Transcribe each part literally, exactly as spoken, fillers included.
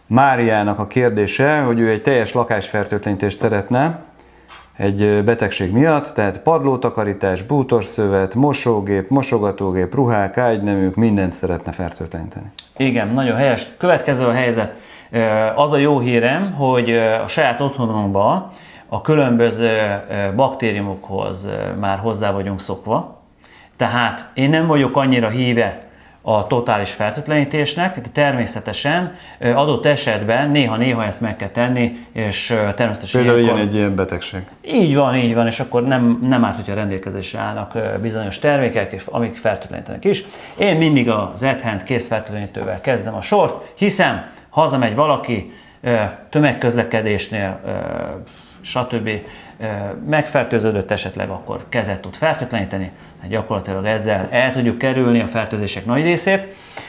Máriának a kérdése, hogy ő egy teljes lakásfertőtlenítést szeretne egy betegség miatt, tehát padlótakarítás, bútorszövet, mosógép, mosogatógép, ruhák, ágyneműk, mindent szeretne fertőtleníteni. Igen, nagyon helyes. Következő a helyzet. Az a jó hírem, hogy a saját otthonunkban a különböző baktériumokhoz már hozzá vagyunk szokva. Tehát én nem vagyok annyira híve a totális fertőtlenítésnek, de természetesen adott esetben néha-néha ezt meg kell tenni, és természetesen... Például ilyenkor... ilyen egy ilyen betegség. Így van, így van, és akkor nem, nem árt, hogyha rendelkezésre állnak bizonyos termékek, és amik fertőtlenítenek is. Én mindig az Adhand készfertőtlenítővel kezdem a sort, hiszen hazamegy valaki tömegközlekedésnél, stb. Megfertőződött esetleg, akkor kezet tud fertőtleníteni, hát gyakorlatilag ezzel el tudjuk kerülni a fertőzések nagy részét.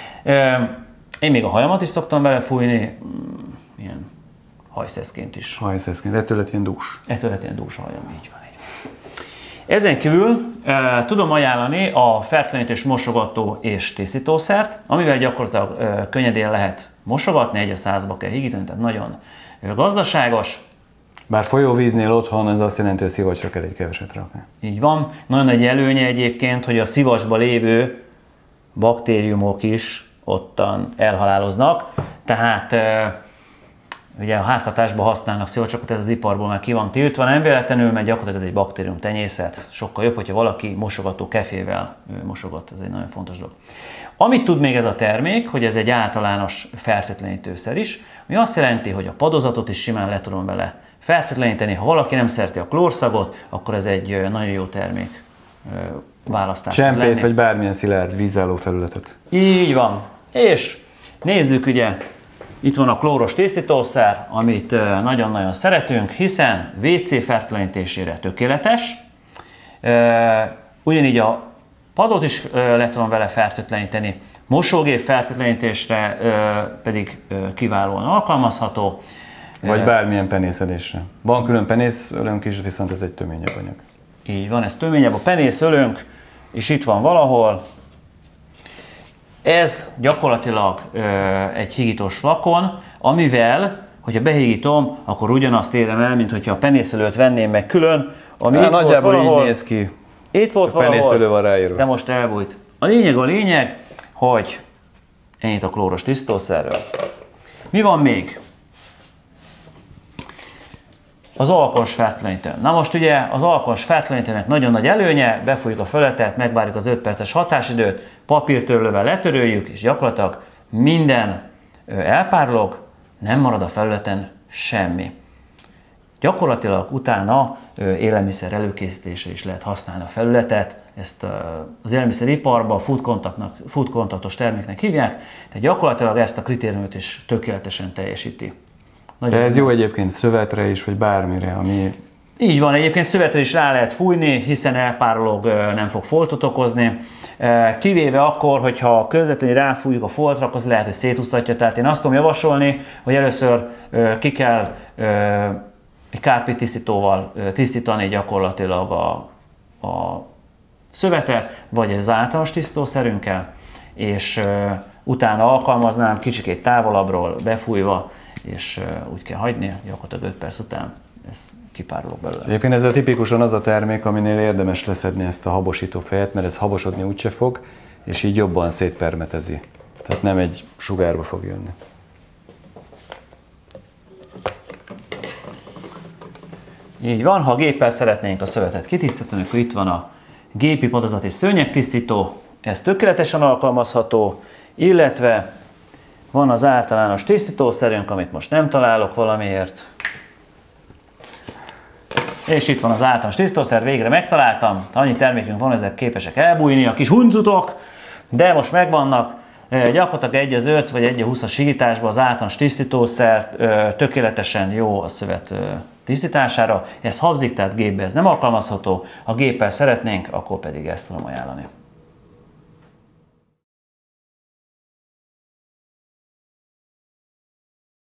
Én még a hajamat is szoktam vele fújni, ilyen hajszeszként is. Hajszeszként, ettől lett ilyen dús. Ettől lett ilyen dús a hajam, így van. Így van. Ezen kívül e, tudom ajánlani a fertőtlenítés mosogató és tisztítószert, amivel gyakorlatilag e, könnyedén lehet mosogatni, egy a százba kell higítani, tehát nagyon gazdaságos. Bár folyóvíznél otthon ez azt jelenti, hogy szivacsra kell egy keveset rakni. Így van. Nagyon nagy előnye egyébként, hogy a szivacsban lévő baktériumok is ottan elhaláloznak. Tehát e, ugye a háztartásban használnak szivacsokat, ez az iparból már ki van tiltva, nem véletlenül, mert gyakorlatilag ez egy baktérium tenyészet. Sokkal jobb, hogyha valaki mosogató kefével mosogat, ez egy nagyon fontos dolog. Amit tud még ez a termék, hogy ez egy általános fertőtlenítőszer is, ami azt jelenti, hogy a padozatot is simán le tudom vele fertőtleníteni. Ha valaki nem szereti a klórszagot, akkor ez egy nagyon jó termék választás. Csempét vagy bármilyen szilárd vízálló felületet. Így van. És nézzük, ugye, itt van a klóros tisztítószer, amit nagyon-nagyon szeretünk, hiszen vé cé fertőtlenítésére tökéletes. Ugyanígy a padot is le tudom vele fertőtleníteni, mosógép fertőtlenítésre pedig kiválóan alkalmazható. Vagy bármilyen penészedésre. Van külön penészölőnk is, viszont ez egy töményebb anyag. Így van, ez töményebb a penészölőnk, és itt van valahol. Ez gyakorlatilag ö, egy hígítós flakon, amivel, hogyha behígítom, akkor ugyanazt érem el, mint hogyha a penészölőt venném meg külön. Ami Há, itt nagyjából volt valahol, így néz ki. Itt volt csak penészölő van ráírva. De most elbújt. A lényeg a lényeg, hogy ennyit a klóros tisztítószerről. Mi van még? Az alkoholos fertőtlenítő. Na most ugye az alkoholos fertőtlenítőnek nagyon nagy előnye, befújjuk a fölötet, megvárjuk az öt perces hatásidőt, papírtörlővel letöröljük, és gyakorlatilag minden elpárolog, nem marad a felületen semmi. Gyakorlatilag utána élelmiszer előkészítésre is lehet használni a felületet, ezt az élelmiszeriparban food contactnak, food contactos terméknek hívják, tehát gyakorlatilag ezt a kritériumot is tökéletesen teljesíti. Nagyon De ez jó egyébként szövetre is, vagy bármire, ami... Így van, egyébként szövetre is rá lehet fújni, hiszen elpárolog, nem fog foltot okozni. Kivéve akkor, hogyha közvetlenül ráfújjuk a foltra, az lehet, hogy szétúsztatja. Tehát én azt tudom javasolni, hogy először ki kell egy kárpit tisztítóval tisztítani gyakorlatilag a, a szövetet, vagy az általános tisztítószerünkkel, és utána alkalmaznám kicsikét távolabbról befújva, és úgy kell hagyni, gyakorlatilag öt perc után ez kipárolog belőle. Egyébként ez a tipikusan az a termék, aminél érdemes leszedni ezt a habosító fejet, mert ez habosodni úgyse fog, és így jobban szétpermetezi. Tehát nem egy sugárba fog jönni. Így van, ha a géppel szeretnénk a szövetet kitisztítani, akkor itt van a gépi padozat és szőnyegtisztító, ez tökéletesen alkalmazható, illetve van az általános tisztítószerünk, amit most nem találok valamiért. És itt van az általános tisztítószer, végre megtaláltam. Annyi termékünk van, ezek képesek elbújni, a kis huncutok, de most megvannak. Gyakorlatilag egy az öt vagy egy a húszas hígításban az általános tisztítószer tökéletesen jó a szövet tisztítására. Ez habzik, tehát gépbe ez nem alkalmazható. Ha géppel szeretnénk, akkor pedig ezt tudom ajánlani.